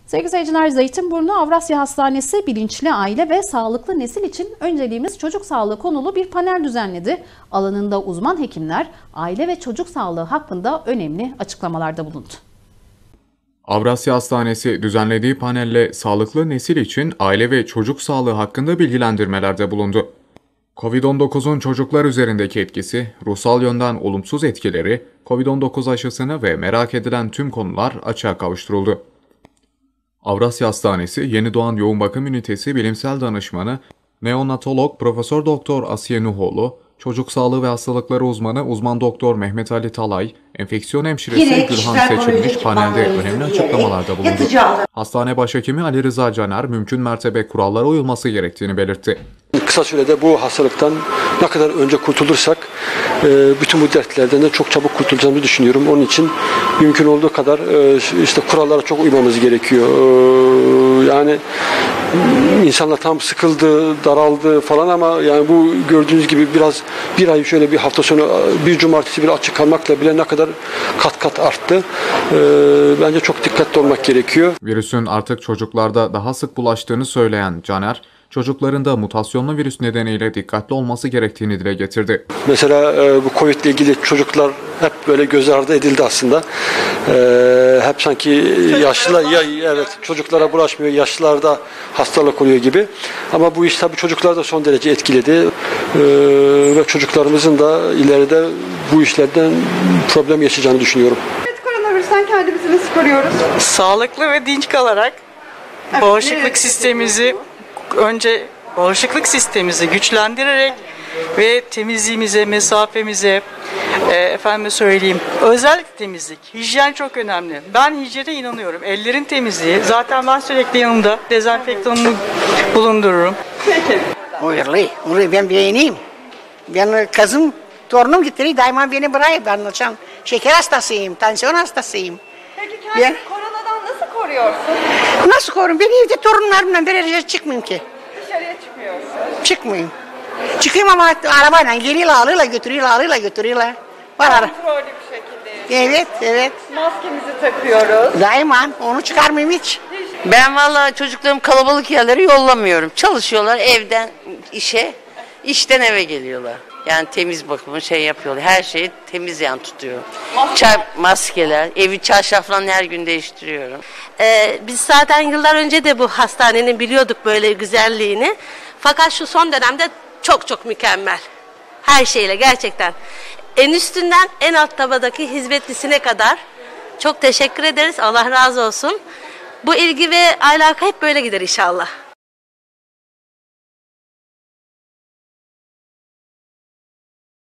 Sevgili seyirciler, Zeytinburnu Avrasya Hastanesi bilinçli aile ve sağlıklı nesil için önceliğimiz çocuk sağlığı konulu bir panel düzenledi. Alanında uzman hekimler aile ve çocuk sağlığı hakkında önemli açıklamalarda bulundu. Avrasya Hastanesi düzenlediği panelle sağlıklı nesil için aile ve çocuk sağlığı hakkında bilgilendirmelerde bulundu. Covid-19'un çocuklar üzerindeki etkisi, ruhsal yönden olumsuz etkileri, Covid-19 aşısını ve merak edilen tüm konular açığa kavuşturuldu. Avrasya Hastanesi Yeni Doğan Yoğun Bakım Ünitesi Bilimsel Danışmanı Neonatolog Profesör Doktor Asiye Nuhoğlu, Çocuk Sağlığı ve Hastalıkları Uzmanı Uzman Doktor Mehmet Ali Talay, Enfeksiyon Hemşiresi Gülhan Seçilmiş panelde önemli açıklamalarda bulundu. Hastane Başhekimi Ali Rıza Caner, mümkün mertebe kurallara uyulması gerektiğini belirtti. Kısa sürede bu hastalıktan ne kadar önce kurtulursak bütün bu dertlerden de çok çabuk kurtulacağımızı düşünüyorum. Onun için mümkün olduğu kadar işte kurallara çok uymamız gerekiyor. Yani insanlar tam sıkıldı, daraldı falan ama yani bu gördüğünüz gibi biraz bir ay şöyle bir hafta sonu bir cumartesi bir açık kalmakla bile ne kadar kat kat arttı. Bence çok dikkatli olmak gerekiyor. Virüsün artık çocuklarda daha sık bulaştığını söyleyen Caner, çocukların da mutasyonlu virüs nedeniyle dikkatli olması gerektiğini dile getirdi. Mesela bu Covid ile ilgili çocuklar hep böyle göz ardı edildi aslında. Hep sanki yaşlılar, evet çocuklara bulaşmıyor, yaşlılarda hastalık oluyor gibi. Ama bu iş tabii çocukları da son derece etkiledi. Ve çocuklarımızın da ileride bu işlerden problem yaşayacağını düşünüyorum. Evet, koronavirüsten kendimizi nasıl koruyoruz? Sağlıklı ve dinç kalarak bağışıklık sistemimizi güçlendirerek ve temizliğimize, mesafemize, özellikle temizlik, hijyen çok önemli. Ben hijyene inanıyorum. Ellerin temizliği. Zaten ben sürekli yanımda dezenfektanımı bulundururum. Peki. Uyarlı. Ben beğeneyim. Ben kızım, torunum getiriyor. Daima beni bırakıyor. Ben şeker hastasıyım, tansiyon hastasıyım. Peki kendini koronadan nasıl koruyorsun? Nasıl koruyorum? Ben evde torunlarımla beraber çıkmayayım ki. Dışarıya çıkmıyorsun. Çıkmayayım. Çıkayım ama arabayla geliyorlar, alıyorlar, götürüyorlar. Kontrollü bir şekilde. Evet. Maskemizi takıyoruz. Daima onu çıkarmayayım hiç. Ben vallahi çocuklarım kalabalık yerlere yollamıyorum. Çalışıyorlar evden işe, işten eve geliyorlar. Yani temiz bakımı yapıyorlar. Her şeyi temiz tutuyor. Maskeler, evi çarşafla her gün değiştiriyorum. Biz zaten yıllar önce de bu hastanenin biliyorduk böyle güzelliğini. Fakat şu son dönemde çok mükemmel. Her şeyle gerçekten. En üstünden en alt tabadaki hizmetlisine kadar çok teşekkür ederiz. Allah razı olsun. Bu ilgi ve alaka hep böyle gider inşallah.